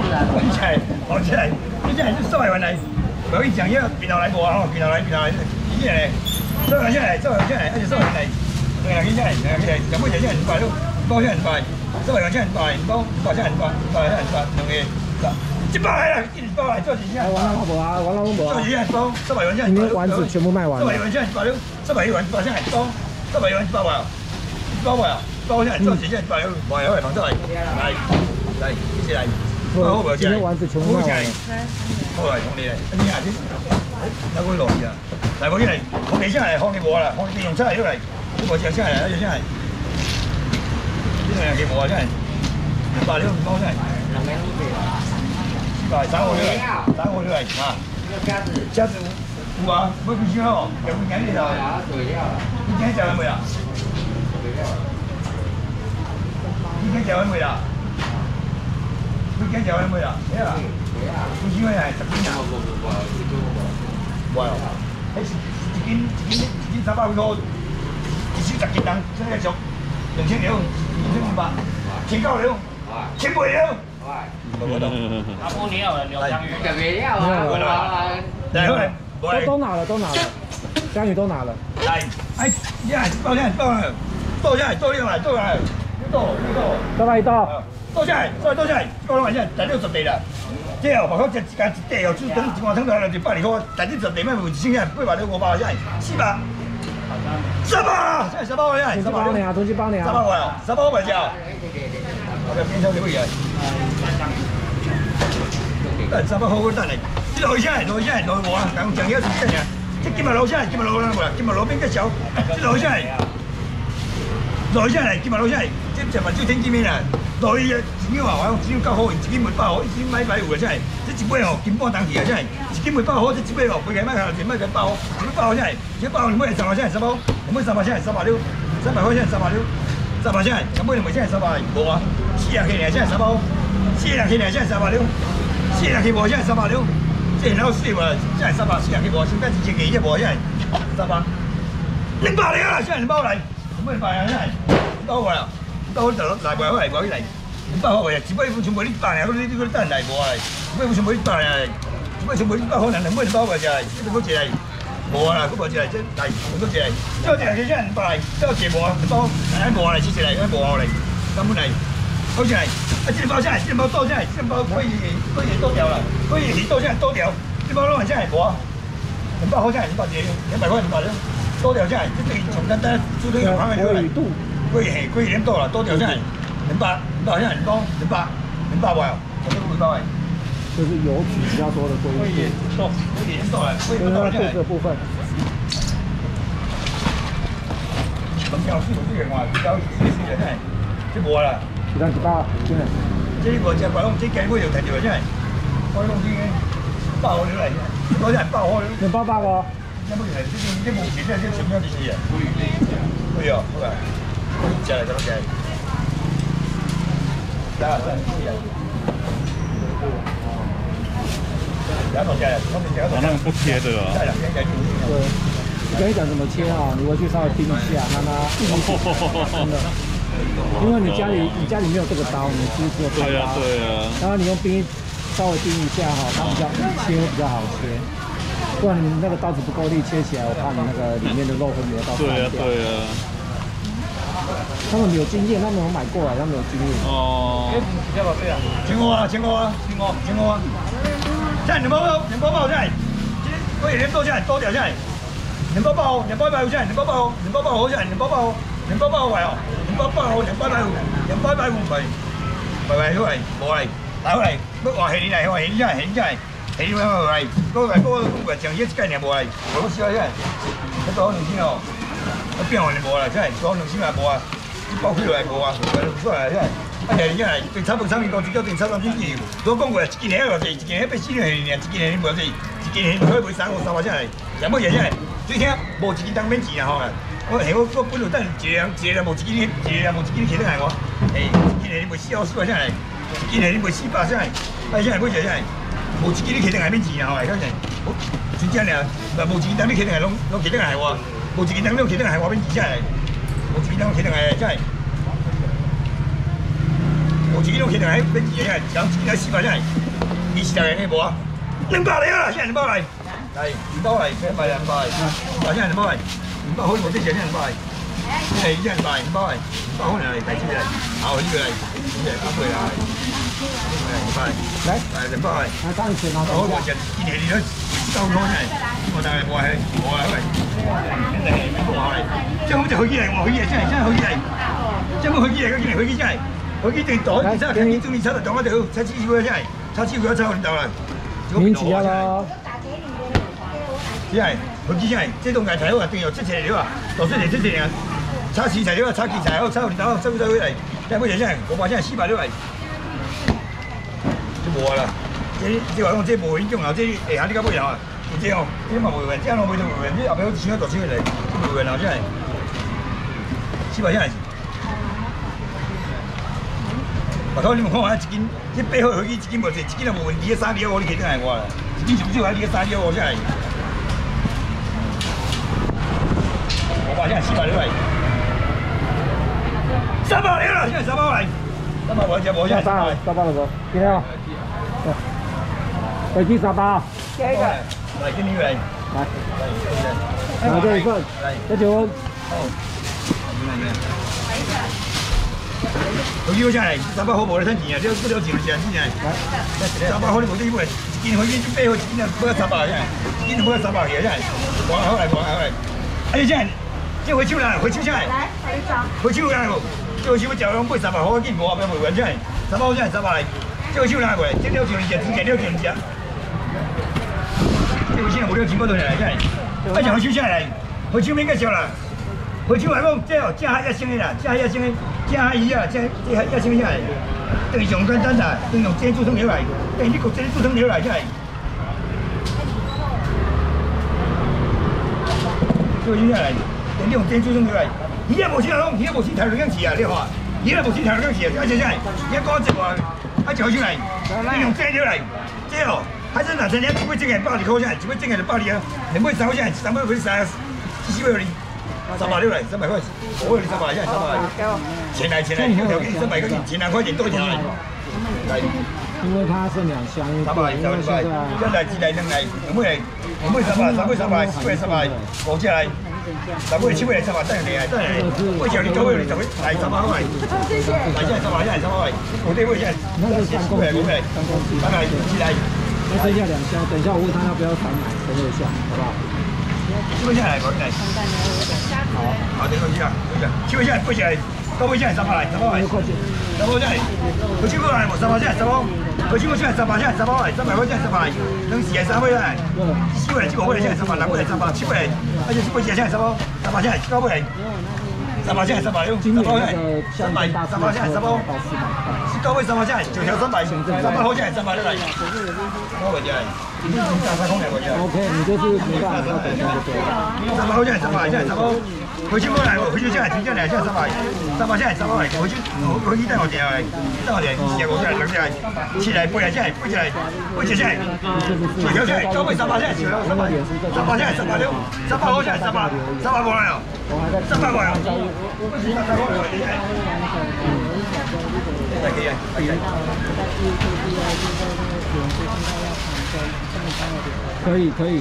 起来，跑起来，你现在是300元来，不要一讲要平头来无啊吼，平头来，你现在300元下来，300元下来，而且300元来，2个人下来，2个人下来，全部现在200了，1包现在200，300元现在200，1包现在200，100现在200，2个100来了，1包来做几下？ 完了无啊，完了无啊。 做几下包，300元现在。 今天丸子全部卖完了。 300元现在100了，300元100现在1包，300元1包啊，1包啊，1包现在做几下100了，100元放出来，来，一起来。 今天丸子全部卖完了。 好来，红你来，你下去，那个落去啊，来我起来，红你下来，红你无啦，红你用出来又来，你无食下来，那就下来，你两个无下来，100了1包下来。700，3我来啊！虾子有啊，买几箱哦？有几斤的啦？你今天吃完未啊？你今天吃完未啦？你今天吃完未啦？没啊？几斤来？10斤啊？无哦，迄是一斤300块，一斤10斤人，这个俗2000了，2500，1900了，1800了。阿婆你要牛章鱼，准备要啊！来， 都拿了，章鱼都拿了。 来，哎，你来倒下来，倒下来，倒下来，再来一道，倒下来，倒下来，倒下来，现在60块啦。这哦，包括一家一袋哦，就等一碗汤来了就120块，但你10袋卖有1千块，800了500，现在400，现在300块现在 ，300呢，东西包呢 ，300块哦，300块价。我个边上就会啊。300块我等来，这落下来，落无啊，讲讲遐是真呀。这今日落下来，今日落无啦，今日落变个少，这落下来，今日落下来，这10万就天几面啦。落去一斤啊，我只有9块，1斤卖8块，1斤买150啊，真系。这一尾哦，金半当去啊，真系。1斤卖8块，这一尾哦，卖起卖下，卖起8块，1斤8块真系。这8块你买300真系300，你买300真系300了，300块真系300了，300真系，全部你买真系300，无啊，40块真系300，40块真系300了，40块无真系300了，这老水话真系300，40块无，现在1000块这无真系300，200了啦，真系2包来，什么200啊真系，200块啊。到就来袂好来，无去来，200块袂啊，一尾全部你100啊，你等来无啊，一尾全部你100啊，一尾全部你100块，人2尾200块只来，你搁一来，无啊啦，搁无一来，这来，搁一来，叫一来去现200来，叫一无啊，2包，来无啊来，一来，来无啊来，根本来，好起来，啊，这包下来，这包倒下来，这包可以倒掉了，可以倒下来倒掉，这包弄下来无啊，200块下来200块，200块200了，倒掉下来，这对从单单做这个方面来。贵点多了，多条下来，200下来200块哦，我这个200块。 就是油脂比较多的贵一点， 贵点多了，贵多下来。 这个部分。 门票是有这个话，比较下来，这无啦。 其他100，真的。 这无只怪讲，这鸡尾就摕着下来，我讲这个100块了来，多下来100块了。 2包8个。 这不是，这无钱，这钱要就是啊。贵哦，好吧。起来，怎么起来？来， 那个不贴的啊。 对，我跟你讲怎么切啊，你回去稍微冰一下，让它真的，因为你家里没有这个刀，你只有这个刀。 对啊。 然后你用稍微冰一下哈，它切会比较好切。不然你那个刀子不够力，切起来我怕你那个里面的肉会磨到断掉。 对啊。 他们有经验，他们有买过来，他们有经验。 哦。 请我啊！现在2包现在，可以连多下来，多条下来，2包8块，2包150下来，2包8块，2包8块下来，2包8块，2包8块哦，2包8块，200块，拜好来，无来，来好来，要换现来，换现下来，现来，来，过来，上一概念无来，我烧下来，要多2斤哦，要变换就无啦，真系多2斤也无啊。包起来无啊，出来真系，啊现在对产品公司叫对产品经理，都讲过，1斤遐偌济，1斤遐840块尔，1斤遐无济，1斤遐可以卖300只来，也冇嘢真系，最听无1斤当免钱啊吼啦，我本来等一个人无1斤，一个人无1斤起得来我，1斤遐你卖400只来，1斤遐你卖400只来，啊现在买只真系，无1斤你起得来免钱啊吼，晓得？真正俩，但无1斤当你起得来拢起得来我，无1斤当你起得来我免钱只来。1斤当起得来，真系，无无一斤拢起来，免钱个，讲一斤来400只，20只个无啊？200了啊，现在200来，来200来，200来，现在200来，200分无这钱，现在200来，现在200来，200来，200分来，大几个来，好几个来，阿贵来，来200来， 来当钱啊！ 我讲一年你都9块呢，我大概无系，无啊，真系冇好嚟，即係我就飛機嚟，我飛機嚟，真係飛機嚟，即係冇飛機嚟，嗰件飛機真係。飛機定袋，然之後看見中意炒就當一條，炒支魚真係，炒支魚炒領導啦。 您起啊咯！ 真係飛機真係，這種藝材好啊，定有出材料啊，落出嚟出材啊，炒食材料啊，炒薺菜好，炒領導，炒回嚟，但係乜嘢真係，我話真係400料嚟，就冇啦。即話講這無影響啊，這下呢家冇有啊，唔知哦，呢嘛無緣，這樣我冇做無緣，呢後邊好似錢一大錢嚟，無緣啊真係，400真係。我講你們看下一斤，這背後飛機一斤無濟，一斤就無問題，3兩我你肯定係我啦，一斤上少係你3兩我真係。我話真係400料嚟，300料啦，真係300嚟，300我只冇真係300 了不？今天啊，飞机300， 加一個，來給你來， 来这一份，这就飛機好真係300好無得趁錢啊，這不了錢就錢錢，300好你無得以為一斤飛機背後一斤啊，不要300真係，一斤都不要300嘅真係，往後來往後來，哎真係，這回手啦，回手真係，回手啦個，這回手叫人買300好緊，無後邊無緣真係，300好真係300來，這回手啦過來，這了錢錢，真係了錢錢。這回手無了錢不多來真係，哎就回手真係來，回手免介紹啦。回手來講，這哦正一升的啦，正一升的，正魚啊，正一升的來，等於上簡單啦，等於用煎煮湯料來，等於你焗煎煮湯料來真係。這個魚來，等於用煎煮湯料來，魚啊無錢來講，魚無錢抬落兩次啊，你看，魚啊無錢抬落兩次啊，而且真係，而家講一話，啊就回手來，你用煎料來，這哦，還是哪成年不會蒸嘅80塊錢，只會蒸嘅就80啊，你買3塊錢，3塊不是3，幾塊你？300料嚟，300塊，我有你300真係300，錢嚟，一條幾300個錢，2塊錢多錢嚟。 因為它是2箱 300，一來2來2來，兩尾300，3尾300，4尾300，5隻嚟，6尾7尾300，等你嚟，我叫你9尾你就會嚟300塊，嚟真係300，真係300塊，我這位真係5尾，拜拜，2來。 那剩下2箱，等一下我問他要不要3買，等我一下，好不好？ 7尾真係我嚟。好，等我一下，7尾真係貴起來，9尾真係300嚟，300嚟，300真係，佢7尾嚟冇300真係300，佢7尾真係300真係300嚟，300塊真係300嚟，能時係3尾嚟，4尾嚟7尾嚟真係300，6尾嚟300，7尾嚟，而且7尾真係300真係9尾嚟，300真係300了，300真係300真係300。9尾300真係9條300，300好真係300了嚟，我個真係。 OK， 你就是没办法要等那个对。 300好真係300，真係300。回去過來，回去真係真係真係300，300真係300嚟。回去等我哋嚟，等我哋2隻我真係2隻嚟，7嚟8嚟真係8隻嚟，8隻真係，9條真係9尾300真係300真係300了，300好真係300過來哦，300過來哦。 可以，对，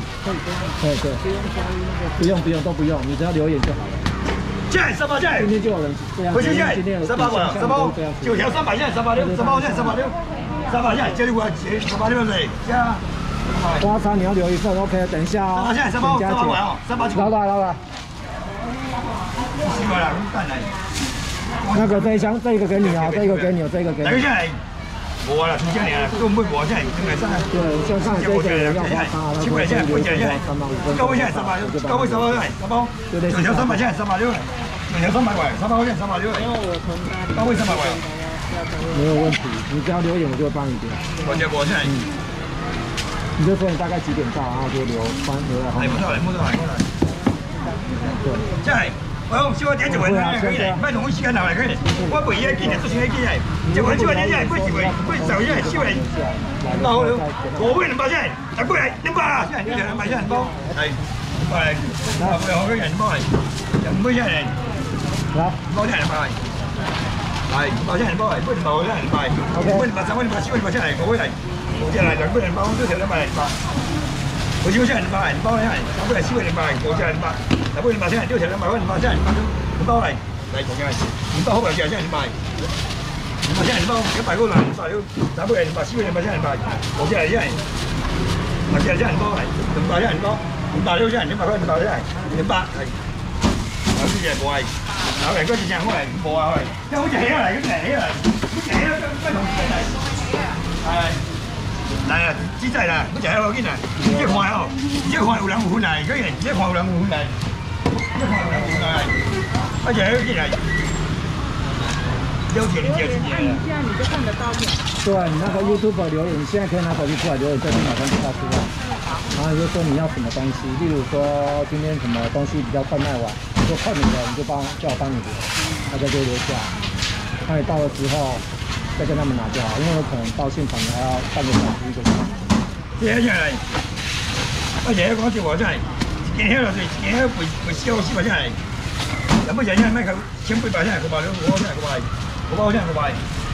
不用都不用，你只要留言就好了。 现在300现在， 今天就有人这样。 回去现在300过来，300 9条300现在300了，300现在300了，300现在这里我300了嘞，加。 花叉你要留一份 ，OK， 等一下哦。 300现在300过来哦，300。 老板。 习惯了，干来。 那个这一箱，这个给你啊，这个给你，这个给你。 等一下来。我啦，出价年都唔會過，真係真係真係。 對，像上這個要花叉， 7尾現在8隻現在，9尾現在300，9尾300來，300，9條300現在300了，2條300過來，300現在300了，9尾300過來。 沒有問題，你只要留言我就會幫你點。 我現在， 你就說你大概幾點到，然後就留在後面。 冇錯。對，真係。我小點就話可以嚟，唔係同我時間流嚟可以嚟。我背嘢見嚟，都算係見嚟。就話小點真係不時會，不時就因為燒嚟。嗱好了，我會200真係，但過嚟200啊，真係呢兩200真係包。係，200嚟，我嘅人包嚟，200真係嚟。包真係200嚟。嗱係200先銀包係，200先銀包，200、300、400、400先係，5位嚟，5隻嚟200銀包，都成200銀包。我先先銀包，銀包咧係300、400銀包，5隻銀包，200銀包先係，都成200銀包先銀包，銀包嚟講嘅，銀包好嚟嘅先銀包，200先銀包，100個銀包了，300銀包、400銀包先銀包，5隻嚟先係，5隻嚟先銀包嚟，200先銀包，200先100個銀包先係，200係，有啲嘢冇係。有嚟嗰隻我嚟冇啊，因為好似起嚟咁嚟起嚟，起咗不同嘅嚟，係嚟啊！知真啦，好似喺嗰邊啊，一看哦，一看有兩款嚟，嗰人一看有兩款嚟，一看有兩款嚟，好似喺嗰邊嚟，有錢你就自己了。 现在你就看得到片。 对，你那个 YouTube 留言，你现在可以拿手机出来留言，这边马上就发出来。然后你就说你要什么东西，例如说今天什么东西比较快卖完，就快你的，你就叫我帮你留，大家就留下。那你到的时候再跟他们拿就好，因为有可能到现场你还要半个小时1个小时。 這一嚟，而且講笑話真係，見起落嚟，見起會燒絲話真係，有乜人因為佢千杯百真係個賣咗，我真係個賣，個包真係個賣。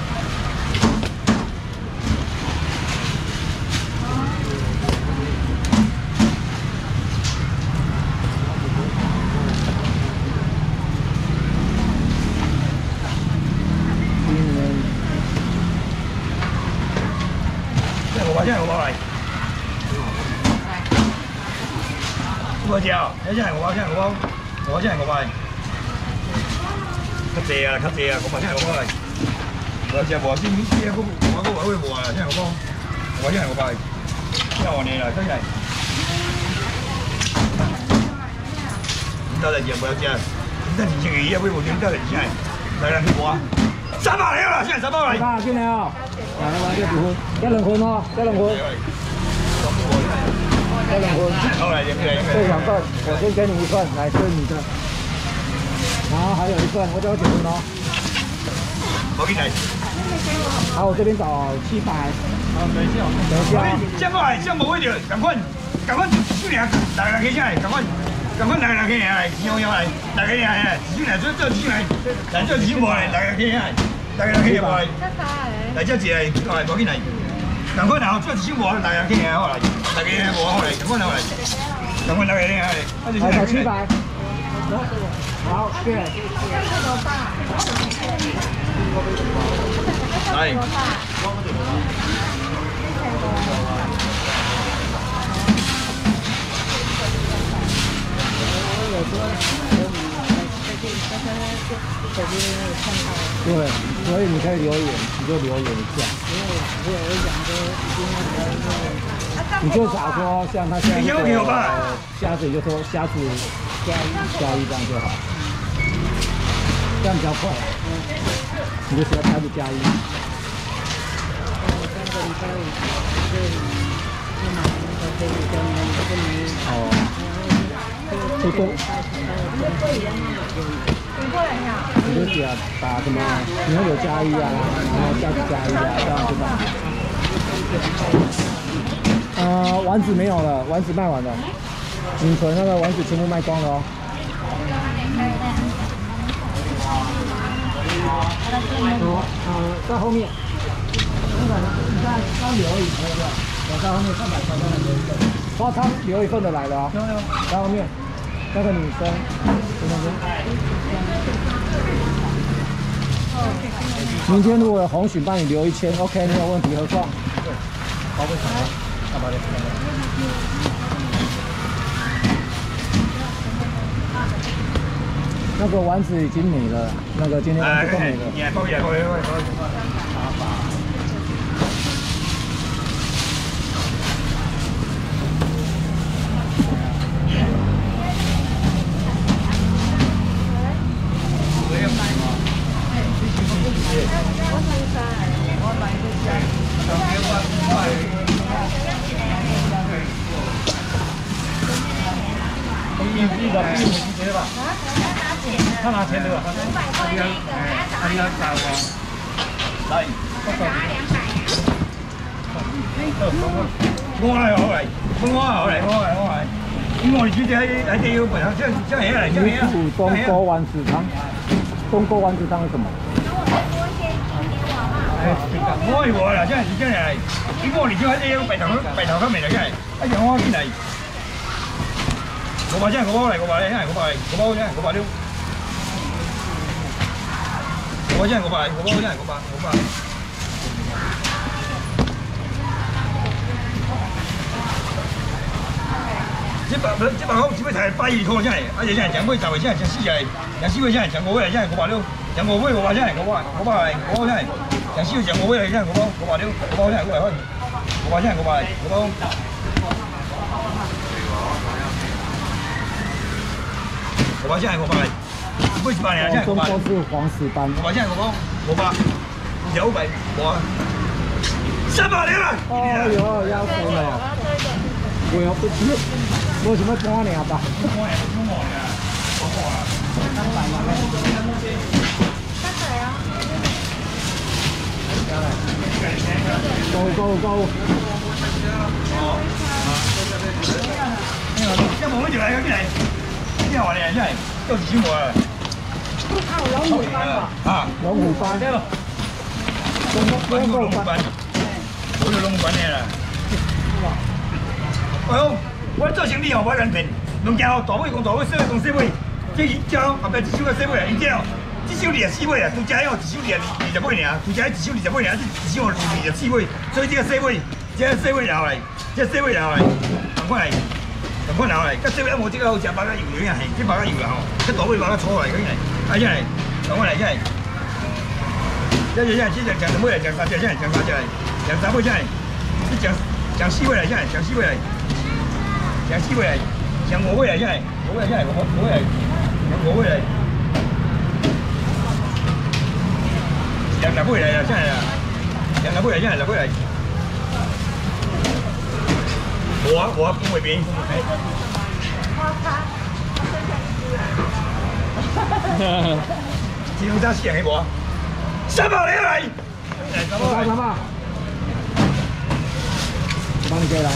真係我包嚟，我知啊，真係我包，真係我包，我真係我包嚟，吸謝啊，吸謝啊，我真係我包嚟，我只無先啲我會無啊，真係我包，我真係我包嚟，真係我嚟啦，真係，唔得啦，只冇有只，唔得2千2會無點得嚟，真係，嚟啦，去我300嚟啦，真係300嚟。 300進嚟啊！来来来，就2分，加2分哦，加2分，加2分。 好嚟， 这2份，我先给你1份，来，这是你的。然后还有1份，我就要9分哦。 冇見嚟。 好，我这边找700。等一下。 先冇嚟，先冇嗰條，趕快出嚟，大家起先嚟，趕快大家起嚟，有嚟，大家起嚟，出嚟做出嚟，嚟做冇嚟，大家起嚟，大家起嚟。嚟這字嚟，嚟冇見嚟，趕快嚟，做少冇，大家起嚟好嚟，大家冇好嚟，趕快嚟，趕快大家起嚟， 好，找700。好，謝謝。 嚟。 对，所以你可以留言，你就留言一下。你就假说像他现在虾子，你就说虾子加1这样就好，这样比较快。你就说虾子加1。哦。就都。你就打什么？你要有加1啊，然后下次加1啊，这样就好。丸子没有了，丸子卖完了，仅存那个丸子全部卖光了哦。在后面，你看刚留一份的，我在后面300块钱留1份，花汤留1份的来了哦，在后面。那个女生，明天如果有红蟳帮你留1000 ，OK， 没有问题，合作。包不成了，干嘛的？那个丸子已经没了，那个今天丸子都没了。他拿钱对吧？他要找我。来，我嚟，我嚟。因為我哋主要喺地要盤口將起嚟，將起。東鍋丸子湯，東鍋丸子湯是什麼？ 我係我啦，真係真係，點解我哋將啲白頭金嚟啦，真係一樣我見嚟。我話真係我包嚟，我話你真係我包嚟，我包真係我包了。我真係我包嚟，我包真係我包。這把好，只會才8億塊真係，而且真係講會賺，真係講四隻，講四位真係講5位，真係我包了，講5位我包真係我包嚟，我真係。講四位講5位真係我包了，我包真係500塊，我包真係我包嚟，我包。我包真係我包嚟，幾時辦嚟啊？真係我包。 都是黃石斑。 我包真係我包，我包200，我300了。 哦哟，要死了！我要不吃，我什麼搬了吧？go。一冇乜條嚟嘅邊嚟？邊話你啊？真係都是少我啊！老虎斑啊！老虎斑，龍虎斑，我就龍虎斑嚟啦。哎呦，我做生意哦，我人騙，兩件哦，大尾講大尾，小尾講小尾，這招後邊一手個小尾啊，因這哦，一手24尾啊，獨家哦，一手20尾爾，獨家一手20尾爾，一手24尾，所以這個小尾，這個小尾留來，這個小尾留來，同款嚟，同款留來，個小尾冇這個好食，擺個油樣係，這擺個油啦吼，這大尾擺個粗嚟，咁嚟，啊真係，同款嚟真係，這講什麼嚟？講3隻真係，講3隻嚟，講3尾真係，這講4尾嚟真係，講4尾嚟。講4位嚟，講5位嚟真係，5位真係，5位嚟，講5位嚟，講10位嚟啦，真係啦，講10位嚟真係10位嚟。我風味邊？自動揸私人起我，300嚟，300，幫你計啦。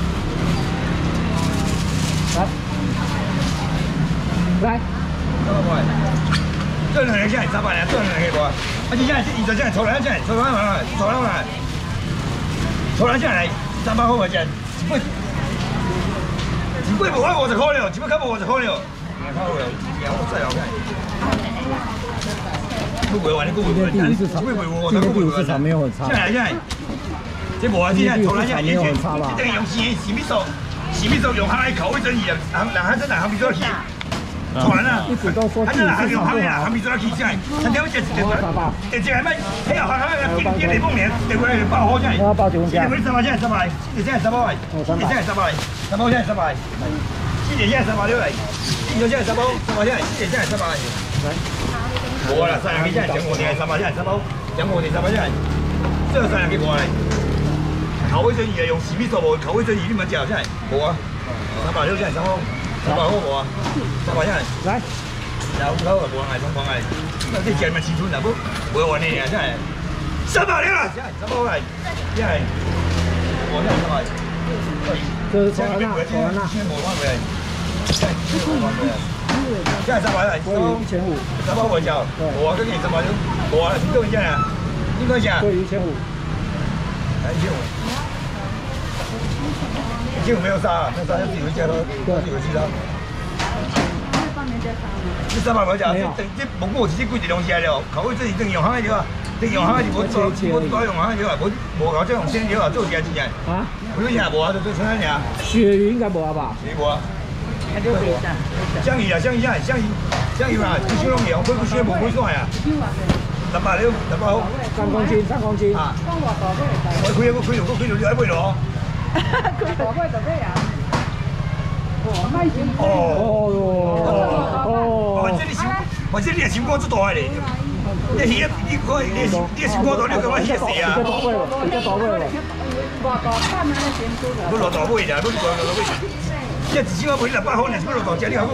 來，這兩個現在300了，這兩個可以不？而且現在你這現在抽來現在抽來嘛，抽來嘛，抽來現在300塊塊錢，一貴無50塊了，一貴較無50塊了，看我了，然後再好看。不貴完，你不貴完，你不貴我，他不貴完，現在，這無啊，現在抽來現在以前，這個用洗米手。洗米手用它來口味爭議啊，人還真係行米做起，傳啊，他真係行用行米做起先，他點會這這係咩？嘿呀，點嚟豐年，點會嚟爆火真係？我爆2點會300，現在300，現在300塊，現在300，300現在300，現在300了嚟，現在300，現在300，冇啦，3兩幾真係講我哋係300，現在300，講我哋300真係，這3兩幾過嚟。口味爭議啊，用洗米做無口味爭議，你咪食真係冇啊！360真係300，300好無啊？300真係。來，有口啊，無人愛，通講愛，那啲食咪試春啊，不會玩呢啊，真係。300啦，真係300嚟，真係。我真係300。這是炒完啦，炒完啦。先冇翻回嚟，真係冇翻回嚟。真係300嚟，1500，300我食，冇啊，跟住300都冇啊，都真係，應該食。對，1500。1500沒有殺，那殺就自己回家咯，自己回去啦。這300塊錢，這不過是貴一東西來了，口味自己用行嘅話，用行嘅就冇做，冇用行嘅話，冇搞這種鮮料啊，做起來真係。啊？不用冇啊，就做成那樣。鱈魚應該冇啊吧？冇啊。香魚啊，香魚啊，不修龍魚，不修冇算呀。300了，300好。3公斤。啊。我開到2倍咯。佢大龜就咩啊？或者你係小哥出袋嚟，你魚你係小哥袋，你咁樣魚死啊！不落袋尾啦，不落袋尾。即係至少我每日8號你不落袋隻，你好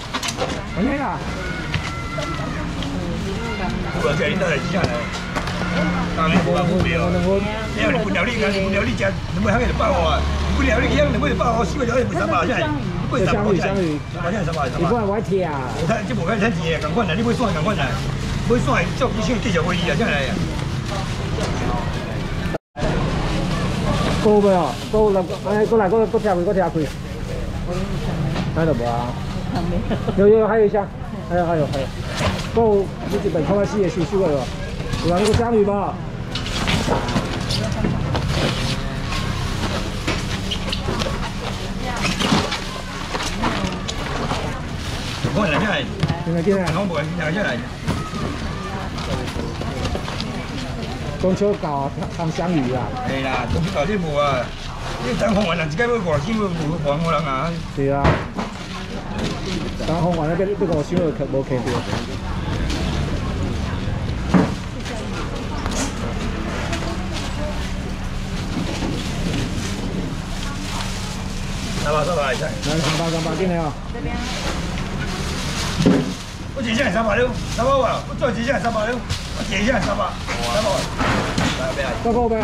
講啦。2片啦。我這裡都係幾下嚟。 当然无无聊。你要分了你，分了你食，两尾香就150啊。分了你一样两尾就150，4尾了就袂300，现在8 香鱼，香鱼 ，300现在300。 你不然我贴啊。 这无解趁钱的，共款啦，你买线共款啦，买线做你想继续买伊啊，这样来啊。 够未哦？够来，哎，过来，过贴开，过贴开。还有无啊？有，还有一箱，还有。够，你这边看看四个收收了无？有那个香鱼吧？ 我来来， 进来， 我无来来。 中秋搞汤香鱼啊！ 係啦，中秋搞啲無啊，你等紅運人自己要外先會還我人啊。 對啊，等紅運咧，俾個小無企掉。 300嚟真。 300，進嚟啊！ 我一隻係300了，300喎，我再一隻係300了，我一隻係300。 都够没？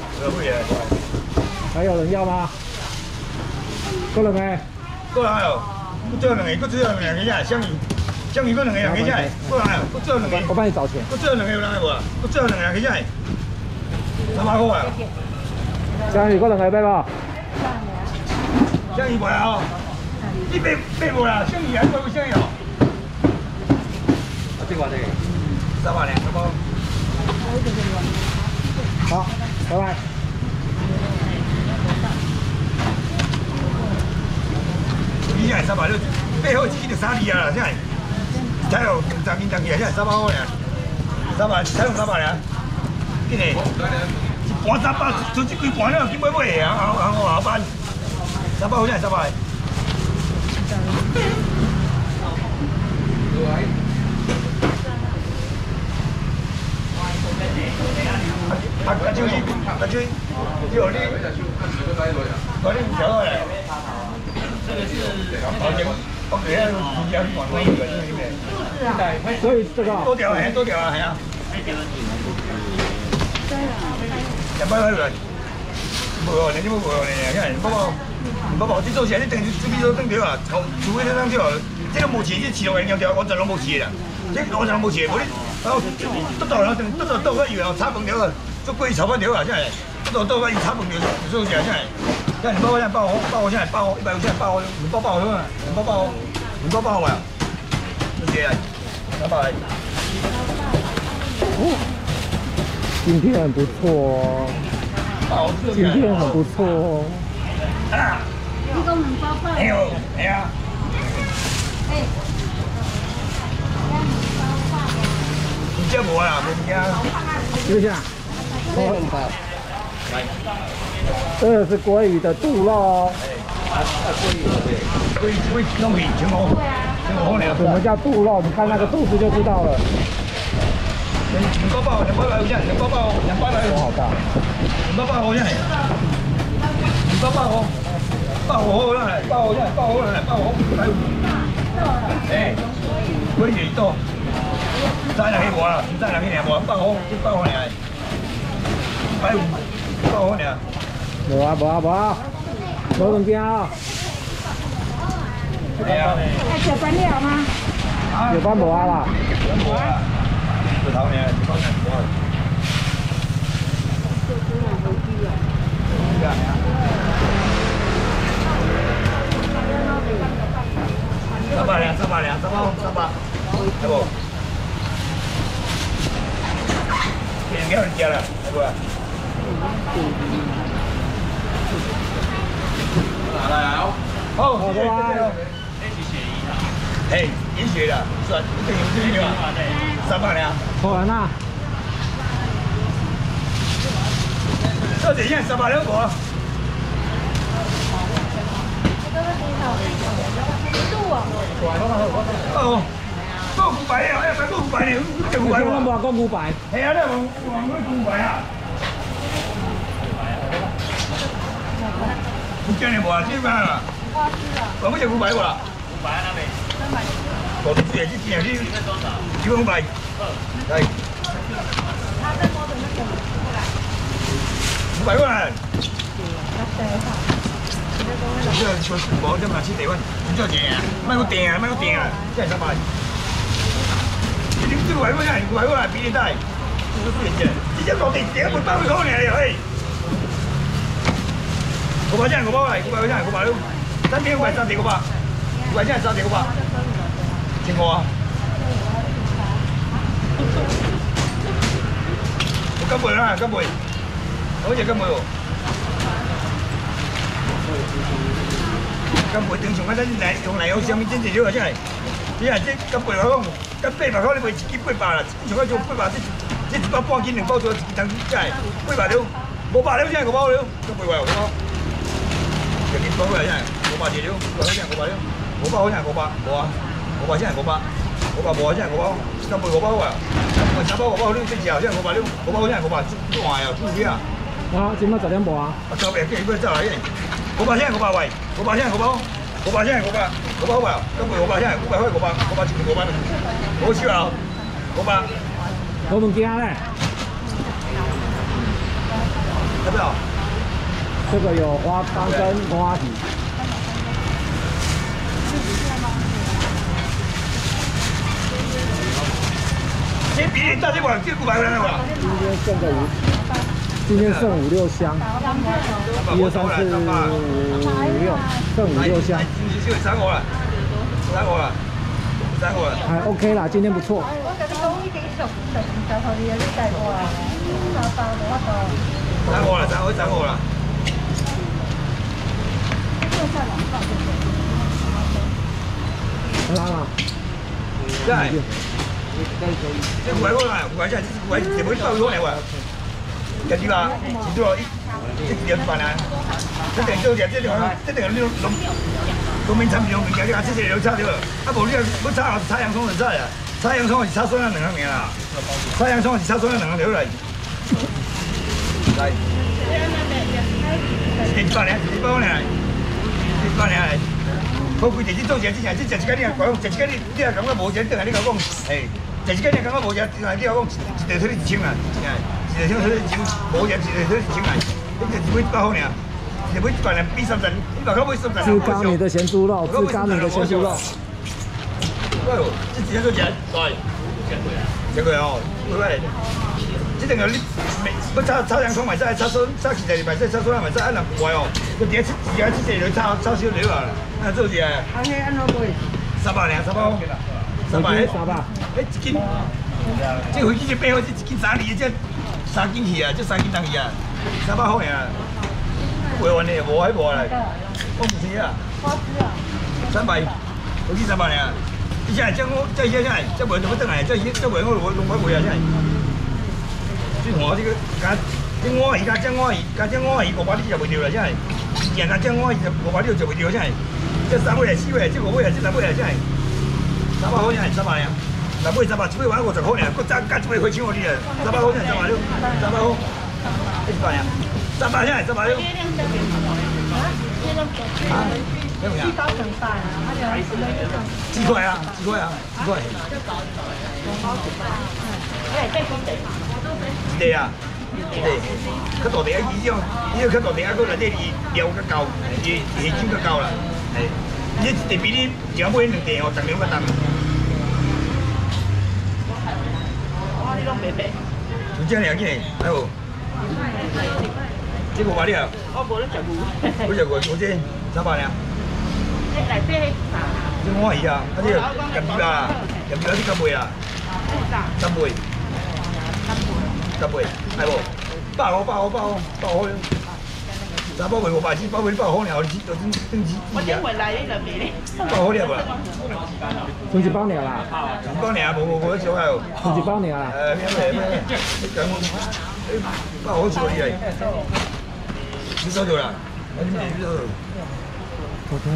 还有人要吗？够了没？ 够了哦，我最后两个，最后两个香鱼，香鱼够两个人下，够了哦，最后两个。 我帮你找钱。 最后两个有人来无啊？最后两个人下，300块啊。 香鱼够两个买无？ 香鱼无啦哦，你买无啦？香鱼还买香鱼哦。啊，这个300两，好不？ 好，拜拜。 你现在300了，背后一支就3厘啊！现在，才有10斤起来，现在300块尔，300，才用300尔，今年一盘300，出这几盘了，去买啊，后班300块现在300。阿舅，有你，我你调过来。这个是所以这个多条啊，系啊。200块来，无哦，你冇无哦，你看宝，这做起来你等于这边都等掉啊，除非这张掉，这个冇钱，这饲落来尿掉，我真拢冇饲啦。这我真冇饲，无你，然后得到然后倒个油啊，炒饭条啊。做贵炒饭条啊，现在豆干一炒饭条，做起来现在，现在200块现在爆红现在爆红，150现在爆红，2包爆红啊，2包爆红，2包爆红啊，这些300。 哦，影片很不错哦，影片很不错哦。 啊， 你讲2包爆？ 哎呦，哎呀， 哎， 你这无啦，没惊。 留下。这个是鲑鱼的肚肉。 鲑弄皮全红， 什么叫肚肉？你看那个肚子就知道了。 2包爆，200块现在，2包爆，200块。 好大。 2包爆现在，2包爆红，爆红来，爆红，150。哎，鲑鱼多，3两去无啦，3两去无，爆红尔。150，爆红尔。 无啊，无物件啊。 哎呀， 爱吃饭了吗？ 有班无啊啦？ 无啊，骨头呢，骨头无啊。300两，3要不？给人家了，要不？好，拜拜。嘿，饮水了，算，一定有水了，300两。 好完啦。 这几件300两无？哦，够500啊！哎，够500呢，够500 我哇！ 够500。 系啊，你往够500啊！你今年无啊？几万啊？我们就500啦。500那边。300。我这几年你基本500。对。他在摸的那个。 500块啦。这小无这嘛吃地方，真少钱啊！卖个订啊，卖个订啊，这是300。你500块呀，500块比你大，这是钱。你这落地1个800块尔哟嘿。500只500来，500只500了，3点500 3点500，500只3点500，15啊。我干杯啦，干杯！好似干杯喎。干杯正常啊，咱来用来有啥物真济了啊？真系，你啊这干杯我讲，干800块你卖1斤800啦，正常啊做800，这1包半斤2包做1斤当真系800了，500了真系5包了，干杯话5包，1斤800真系500只了，500真系500了，5包真系500，无啊，500真系500，500无啊真系5包，干杯5包啊，干杯3包5包了，这只真系500了，5包真系500，这换呀，注意啊！ 啊，今麦10点半啊。 啊，交袂记，要走来个，500真系500喂，500真系5包，500真系500，5包喂，干杯500真系500块500，5001斤500，好笑啊，500。 无物件嘞， 要不要？ 这个有花汤跟花体。 这比你大这碗，这500块了吧？ 今天剩5、6箱，1、2、3、4、5、6，剩5、6箱。 就3个了，3个了，3个了。 还 OK 啦，今天不错。 我跟你讲，已经熟乎你啊！你带我啊，包到我度。 3个了，3个了。 很好啦。 真係，這500塊啊，500真係500，全部都包咗嚟喎。日子話，遲咗一條飯啊，一定做嘢，一定係農民產品物件，你話這些有差啲喎。啊無你要炒洋葱就炒啊，炒洋葱是炒酸啊2個名啦，炒洋葱是炒酸啊2個條嚟。嚟，100兩，100兩，100兩嚟。好貴地，你做嘢之前，即食一間你講，食一間你也感覺無錢，等下你講，誒，食一間你感覺無錢，等下你講一條腿你1,000啊，一條腿你1,000，無錢一條腿1,000啊，你就買100塊爾，就買100兩比30，100塊買30。 自咖米的鹹豬肉，自咖米的鹹豬肉。 哎呦，這幾多錢？對，這個哦，對。這等下你要炒洋葱咪使，炒芡實咪使，炒酸咪使，按人貴哦。佢點自家自己嚟炒少料啊？啊，做事啊！ 安尼安怎買 ？300兩，300塊，300。1斤，這飛機就背後這1斤3厘，這3斤去啊，這3斤當去啊，300塊爾，賣完嘞，無還無嘞，我唔知啊。 花枝啊 300，飛機300兩，你現在將我這些現在這賣怎麼等來？這賣我弄快賣啊！現在。最我這個加這鵝魚加這鵝魚加這鵝魚500你就袂掉啦，真係。人家這鵝魚就500你就袂掉，真係。這3尾4尾，這5尾這6尾真係。300塊真係300兩，6尾300，7尾50塊呢，佫加1尾塊錢我你啊，300塊真係300了，300塊，100兩，300真係300了。啊？咩嘢？幾塊啊？幾塊啊？幾塊？一個啊，一個，較大地啊，伊種，伊個較大地啊，佫內底料較夠，魚種較夠啦。係，你一地比你要買2地哦，重量較重。哇！你攏白白。有這樣嘅，還有，這個500了。我無咧食牛。我食牛，我這300兩。你內底這鵝魚啊，啊這個鹹魚啊，鹹魚啊，你敢賣啊？3倍。10倍，係喎，100塊，3包賣500支，包賣100塊了，你就等級。我點回來呢兩邊？100塊了吧？ 剩一包了啦。 一包了，無少還有。 剩一包了啦。 咩？你講我，100塊少啲嚟。你收咗啦？我點知你收咗？OK。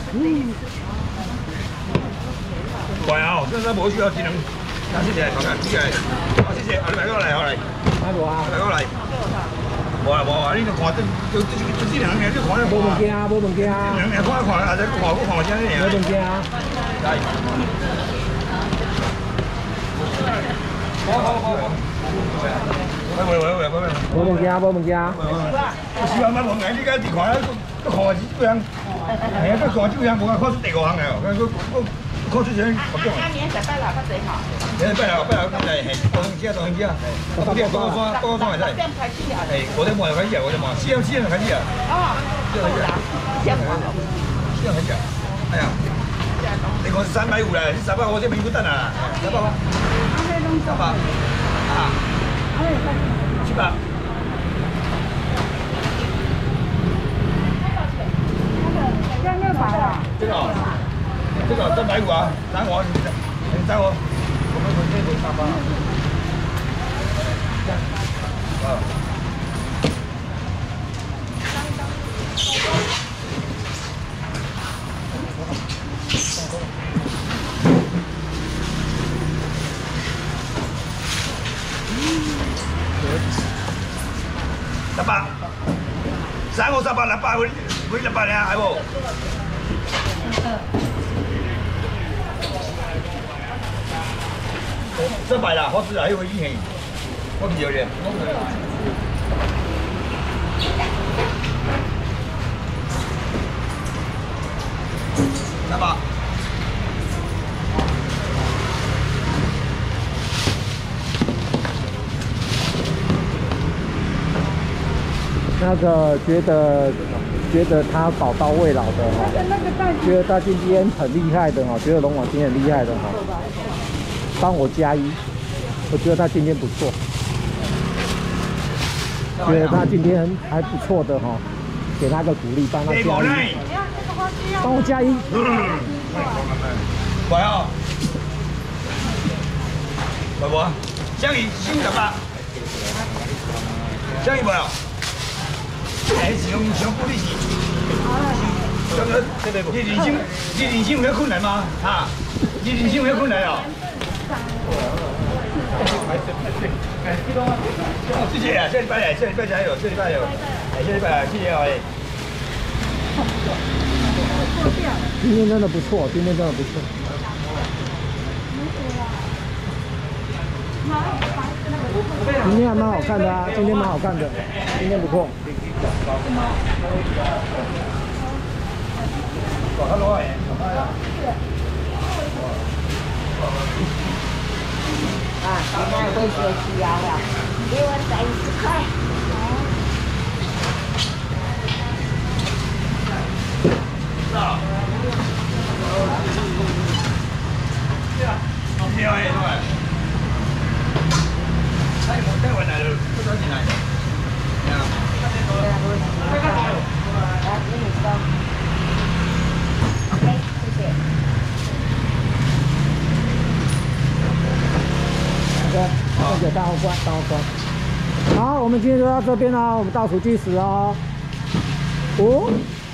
貴啊！真係冇需要技能。謝謝，好嘅，謝謝，好謝謝，你買過嚟，好嚟， 買過啊， 買過嚟，冇啊，呢度看都這兩年都看得。 冇物件啊，冇物件啊。 兩年看一看，啊，再看先呢。 冇物件啊。 係。好。 无物件，无物件。 希望买无眼，你家地看，都看是几项，系啊，都看几项，无看出第5项来哦，看出钱合作。 明年拜六较济吼。 拜六今日系当天啊，8点8点半会使。 点开始啊？ 系5点半就开始啊，5点半，4点就开始啊。 哦，好啦，4点半。 4点开始啊。哎呀，你看350啦，300我这边不等啊，300啊。300啊。700。这个350啊，35，你找我。我们这边300。啊。350 600，每600呀，系无？这摆啦，好吃啊，有意见，我比较的。300。 那个觉得他宝刀未老的哈，觉得他今天很厉害的哈，觉得龙王今天很厉害的哈，帮我加1，我觉得他今天不错，觉得他今天还不错的哈，给他个鼓励，帮他加1，帮我加1。 喂啊，喂无？江鱼18，江鱼无啊？哎，想鼓励是。你人生有遐困难吗？啊，你人生有遐困难哦。谢谢啊，下礼拜来，下礼拜加油，下礼拜有，下礼拜谢谢啊。 今天真的不错，今天真的不错。今天还蛮好看的啊，今天蛮好看的，今天不错。 啊，现在会学习了，给我30块。 啊。对啊，太晚来了，不抓紧来。 OK， 谢谢。 那个大后关，大后关。好，我们今天就到这边啦，我们倒数计时哦。5，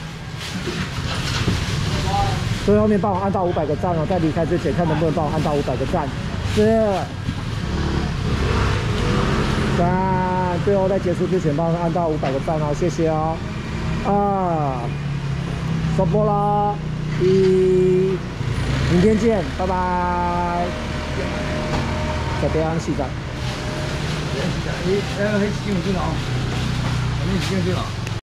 最后面帮我按到500个赞哦，在离开之前看能不能帮我按到500个赞。4、3，最后在结束之前帮我按到500个赞哦，谢谢哦。2，收播了。1，明天见，拜拜。在北安西站。 你迄时间有准哦，你时间准哦。